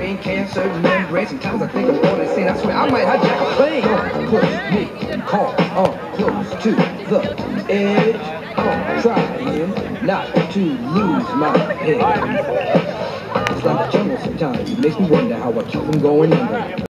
brain cancer, membrane. Sometimes I think I'm going insane. I swear I might hijack a plane. Don't push me, call close to the edge. I'm trying not to lose my head. It's like a jungle sometimes. It makes me wonder how I keep from going under.